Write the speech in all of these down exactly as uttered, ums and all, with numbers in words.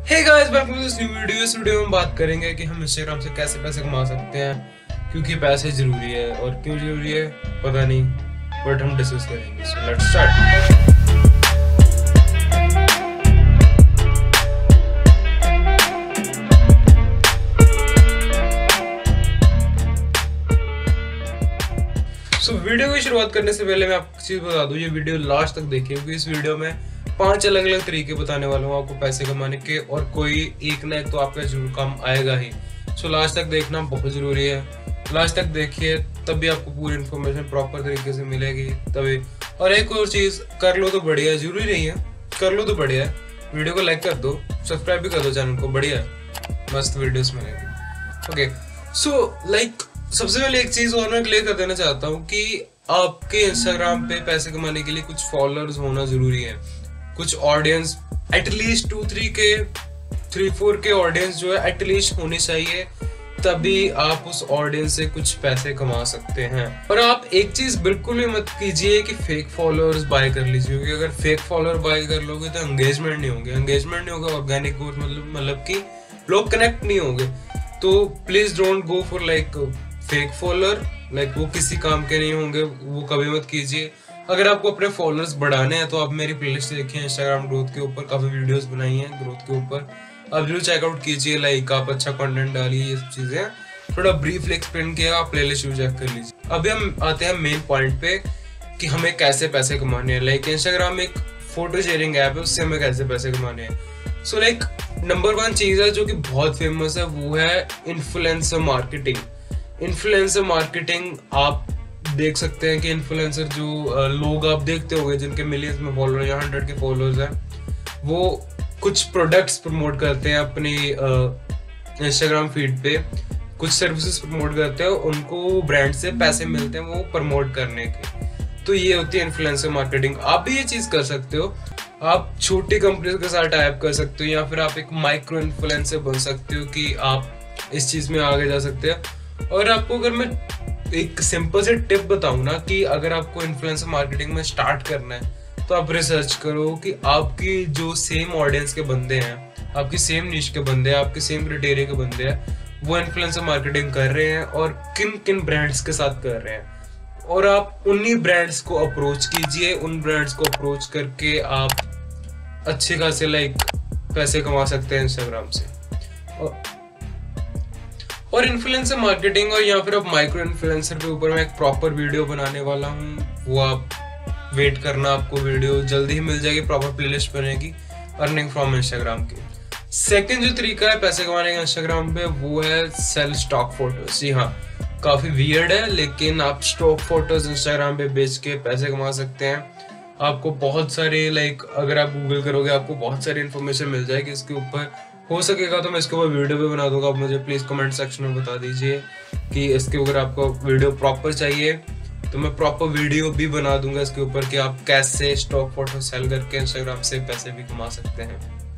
Hey guys, welcome to this new video. इस video में हम बात करेंगे कि हम इंस्टाग्राम से कैसे पैसे कमा सकते हैं, क्योंकि पैसे जरूरी है। और क्यों जरूरी है पता नहीं, बट हम डिस्कस करेंगे। So let's start. So so, video की शुरुआत करने से पहले मैं आपको चीज बता दूं, ये वीडियो लास्ट तक देखिए, क्योंकि इस वीडियो में पांच अलग अलग तरीके बताने वाला हूँ आपको पैसे कमाने के, और कोई एक ना एक तो आपका जरूर काम आएगा ही। सो so, लास्ट तक देखना बहुत जरूरी है। लास्ट तक देखिए, तभी आपको पूरी इन्फॉर्मेशन प्रॉपर तरीके से मिलेगी तभी। और एक और चीज, कर लो तो बढ़िया, जरूरी नहीं है, कर लो तो बढ़िया है। वीडियो को लाइक कर दो, सब्सक्राइब भी कर दो चैनल को, बढ़िया है, मस्त वीडियोस मिलेंगी। ओके, सो लाइक सबसे पहले एक चीज और मैं क्लियर कर देना चाहता हूँ कि आपके इंस्टाग्राम पे पैसे कमाने के लिए कुछ फॉलोअर्स होना जरूरी है, कुछ ऑडियंस, एटलीस्ट टू थ्री के थ्री फोर के ऑडियंस जो है एटलीस्ट होनी चाहिए, तभी आप उस ऑडियंस से कुछ पैसे कमा सकते हैं। और आप एक चीज बिल्कुल भी मत कीजिए कि फेक फॉलोअर्स बाय कर लीजिए, क्योंकि अगर फेक फॉलोअर बाय कर लोगे तो एंगेजमेंट नहीं होंगे, एंगेजमेंट नहीं होगा, ऑर्गेनिक ग्रोथ मतलब मतलब कि लोग कनेक्ट नहीं होंगे। तो please don't go for like fake follower, like वो किसी काम के नहीं होंगे, वो कभी मत कीजिए। अगर आपको अपने फॉलोअर्स बढ़ाने हैं तो आप मेरी प्लेलिस्ट देखिए, इंस्टाग्राम ग्रोथ के ऊपर काफी वीडियोस बनाई हैं ग्रोथ के ऊपर, आप जरूर चेकआउट कीजिए। लाइक आप अच्छा कंटेंट डालिए, ये सब चीजें थोड़ा ब्रीफली एक्सप्लेन किया, आप प्लेलिस्ट चेक कर लीजिए। अभी हम आते हैं मेन पॉइंट पे कि हमें कैसे पैसे कमाने हैं। लाइक इंस्टाग्राम एक फोटो शेयरिंग ऐप है, उससे हमें कैसे पैसे कमाने हैं। सो लाइक नंबर वन चीज है जो कि बहुत फेमस है, वो है इन्फ्लुएंसर मार्केटिंग। इन्फ्लुएंसर मार्केटिंग आप देख सकते हैं कि इन्फ्लुएंसर जो लोग आप देखते होंगे जिनके मिलियंस में फॉलोअर या हंड्रेड के फॉलोअर्स हैं, वो कुछ प्रोडक्ट्स प्रमोट करते हैं अपनी इंस्टाग्राम फीड पे, कुछ सर्विसेज प्रमोट करते हैं, उनको ब्रांड से पैसे मिलते हैं वो प्रमोट करने के। तो ये होती है इन्फ्लुएंसर मार्केटिंग। आप भी ये चीज कर सकते हो, आप छोटी कंपनीज के साथ टाइप कर सकते हो, या फिर आप एक माइक्रो इन्फ्लुएंसर बन सकते हो कि आप इस चीज में आगे जा सकते हैं। और आपको अगर मैं एक सिंपल से टिप बताऊं ना, कि अगर आपको इन्फ्लुएंसर मार्केटिंग में स्टार्ट करना है तो आप रिसर्च करो कि आपकी जो सेम ऑडियंस के बंदे हैं, आपकी सेम नीश के बंदे हैं, आपके सेम क्राइटेरिया के बंदे हैं, वो इन्फ्लुएंसर मार्केटिंग कर रहे हैं और किन किन ब्रांड्स के साथ कर रहे हैं। और आप उन्हीं ब्रांड्स को अप्रोच कीजिए, उन ब्रांड्स को अप्रोच करके आप अच्छे खासे लाइक पैसे कमा सकते हैं इंस्टाग्राम से। और और इन्फ्लुएंसर मार्केटिंग और या फिर अब माइक्रो इन्फ्लुएंसर के ऊपर मैं एक प्रॉपर वीडियो बनाने वाला हूँ, वो आप वेट करना, आपको वीडियो जल्दी ही मिल जाएगी, प्रॉपर प्लेलिस्ट बनेगी अर्निंग फ्रॉम इंस्टाग्राम की। सेकंड जो तरीका है पैसे कमाने का इंस्टाग्राम पे, वो है सेल स्टॉक फोटोज। जी हाँ, काफी वियर्ड है, लेकिन आप स्टॉक फोटोज इंस्टाग्राम पे बेच के पैसे कमा सकते हैं। आपको बहुत सारे लाइक अगर आप गूगल करोगे आपको बहुत सारी इन्फॉर्मेशन मिल जाएगी इसके ऊपर। हो सकेगा तो मैं इसके ऊपर वीडियो भी बना दूंगा, आप मुझे प्लीज कमेंट सेक्शन में बता दीजिए कि इसके ऊपर आपको वीडियो प्रॉपर चाहिए, तो मैं प्रॉपर वीडियो भी बना दूंगा इसके ऊपर कि आप कैसे स्टॉक फोटो सेल करके इंस्टाग्राम से पैसे भी कमा सकते हैं।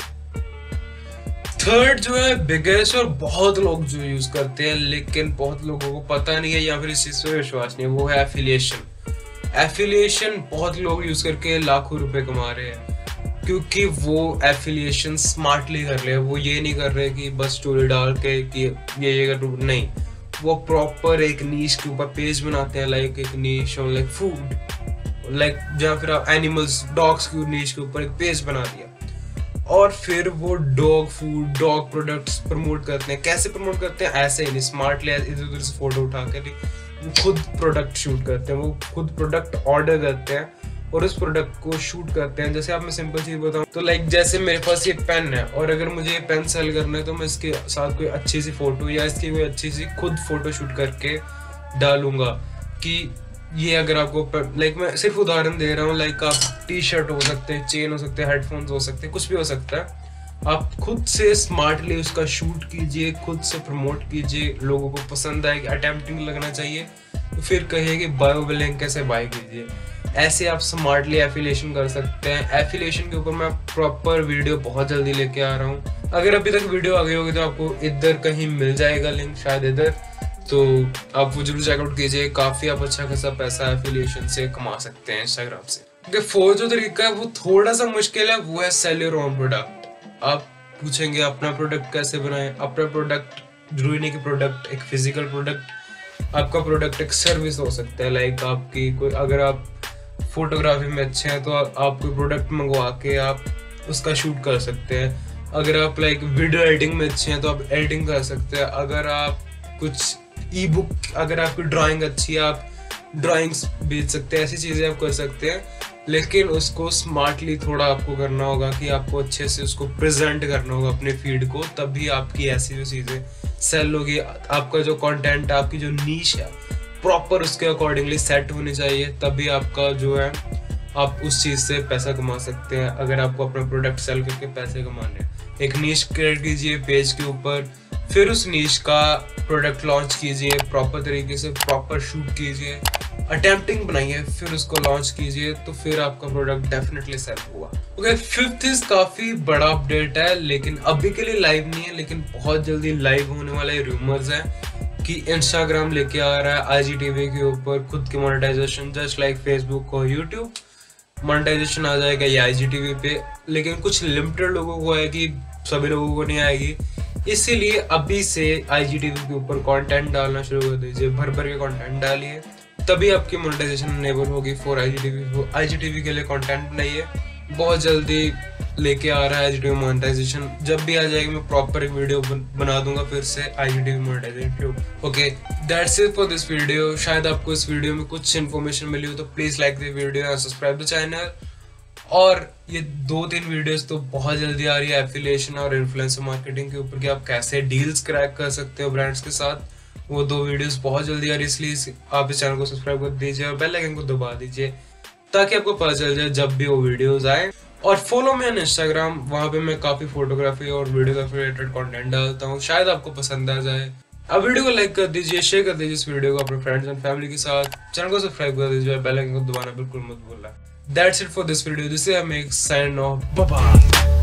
थर्ड जो है बिगेस्ट, और बहुत लोग जो यूज करते हैं लेकिन बहुत लोगों को पता नहीं है या फिर इस चीज पे विश्वास नहीं है, वो है एफिलिएशन। एफिलिएशन बहुत लोग यूज करके लाखों रुपए कमा रहे हैं, क्योंकि वो एफिलिएशन स्मार्टली कर रहे हैं। वो ये नहीं कर रहे कि बस स्टोरी डाल के कि ये ये कर, नहीं, वो प्रॉपर एक नीश के ऊपर पेज बनाते हैं, लाइक एक नीश और लाइक फूड, लाइक जहाँ फिर आप एनिमल्स, डॉग्स की नीश के ऊपर एक पेज बना दिया, और फिर वो dog food, dog products promote करते हैं। कैसे प्रमोट करते हैं? ऐसे ही नहीं, स्मार्टली इधर उधर से फोटो उठा कर वो खुद प्रोडक्ट शूट करते हैं, वो खुद प्रोडक्ट ऑर्डर करते हैं और उस प्रोडक्ट को शूट करते हैं। जैसे आप मैं सिंपल चीज बताऊं तो लाइक जैसे मेरे पास ये पेन है, और अगर मुझे ये पेन सेल करना है तो मैं इसके साथ कोई अच्छी सी फोटो या इसकी कोई अच्छी सी खुद फोटो शूट करके डालूंगा कि ये अगर आपको लाइक मैं सिर्फ उदाहरण दे रहा हूँ, लाइक आप टी शर्ट हो सकते हैं, चेन हो सकते हैं, हेडफोन्स हो सकते हैं, कुछ भी हो सकता है। आप खुद से स्मार्टली उसका शूट कीजिए, खुद से प्रमोट कीजिए, लोगों को पसंद आएगी, अटेम्प्टिंग लगना चाहिए, तो फिर कहिए कि बायो लिंक कैसे बाय कीजिए। ऐसे आप स्मार्टली एफिलिएशन कर सकते हैं। एफिलिएशन के ऊपर मैं प्रॉपर वीडियो बहुत जल्दी लेके आ रहा हूँ। अगर अभी तक वीडियो आ गई होगी तो आपको इधर कहीं मिल जाएगा लिंक, शायद इधर, तो आप वो जरूर चेकआउट कीजिए। काफी आप अच्छा खासा पैसा एफिलिएशन से कमा सकते हैं इंस्टाग्राम से। फोर्थ जो तरीका है वो थोड़ा सा मुश्किल है, वो है सेल योर ओन प्रोडक्ट। आप पूछेंगे अपना प्रोडक्ट कैसे बनाएं। अपना प्रोडक्ट जरूरी नहीं कि प्रोडक्ट एक फिजिकल प्रोडक्ट, आपका प्रोडक्ट एक सर्विस हो सकता है। लाइक आपकी कोई, अगर आप फोटोग्राफी में अच्छे हैं तो आप कोई प्रोडक्ट मंगवा के आप उसका शूट कर सकते हैं। अगर आप लाइक वीडियो एडिटिंग में अच्छे हैं तो आप एडिटिंग कर सकते हैं। अगर आप कुछ ई बुक, अगर आपकी ड्राइंग अच्छी है आप ड्राइंग्स बेच सकते हैं। ऐसी चीज़ें आप कर सकते हैं, लेकिन उसको स्मार्टली थोड़ा आपको करना होगा कि आपको अच्छे से उसको प्रेजेंट करना होगा अपने फीड को, तभी आपकी ऐसी जो चीज़ें सेल होगी। आपका जो कंटेंट है, आपकी जो नीश है, प्रॉपर उसके अकॉर्डिंगली सेट होनी चाहिए, तभी आपका जो है आप उस चीज़ से पैसा कमा सकते हैं। अगर आपको अपना प्रोडक्ट सेल करके पैसे कमाने हैं, एक नीश क्रिएट कीजिए पेज के ऊपर, फिर उस नीश का प्रोडक्ट लॉन्च कीजिए प्रॉपर तरीके से, प्रॉपर शूट कीजिए, अटेम्प्टिंग बनाइए, फिर उसको लॉन्च कीजिए, तो फिर आपका प्रोडक्ट डेफिनेटली सेल होगा। ओके, फिफ्थ इज काफी बड़ा अपडेट है, लेकिन अभी के लिए लाइव नहीं है, लेकिन बहुत जल्दी लाइव होने वाले रूमर्स हैं कि इंस्टाग्राम लेके आ रहा है आईजीटीवी के ऊपर खुद की मोनेटाइजेशन, जस्ट लाइक फेसबुक और यूट्यूब मोनेटाइजेशन आ जाएगा ये आईजीटीवी पे, लेकिन कुछ लिमिटेड लोगों को आएगी, सभी लोगों को नहीं आएगी। इसीलिए अभी से आईजीटीवी के ऊपर कंटेंट डालना शुरू कर दीजिए, भर भर के कंटेंट डालिए, तभी आपकी मोनेटाइजेशन इनेबल होगी फॉर आईजीटीवी। आईजीटीवी के लिए कंटेंट बनाइए, बहुत जल्दी लेके आ रहा है आईजीटीवी मोनेटाइजेशन। जब भी आ जाएगी मैं प्रॉपर एक वीडियो बना दूंगा फिर से IGTV monetization. Okay, that's it for this video. शायद आपको इस वीडियो में कुछ इन्फॉर्मेशन मिली हो, तो please like the video and subscribe the channel. और ये दो तीन वीडियोस तो बहुत जल्दी आ रही है एफिलिएशन और इन्फ्लुएंसर मार्केटिंग के ऊपर कि आप कैसे डील्स क्रैक कर सकते हो ब्रांड्स के साथ। वो दो वीडियोस बहुत जल्दी आ रही है, इसलिए आप इस चैनल को सब्सक्राइब कर दीजिए और बेल आइकन को दबा दीजिए ताकि आपको पता चल जाए जब भी वो वीडियोस आए। और फॉलो मी ऑन इंस्टाग्राम, वहाँ पे मैं काफी फोटोग्राफी और वीडियोग्राफी रिलेटेड कंटेंट डालता हूँ, शायद आपको पसंद आ जाए। अब वीडियो को लाइक कर दीजिए, शेयर कर दीजिए इस वीडियो को अपने फ्रेंड्स एंड फैमिली के साथ, चैनल को सब्सक्राइब कर दीजिए और बेल आइकन को दबाना बिल्कुल मत भूलना। That's it for this video. This is Amik signing off. Bye bye.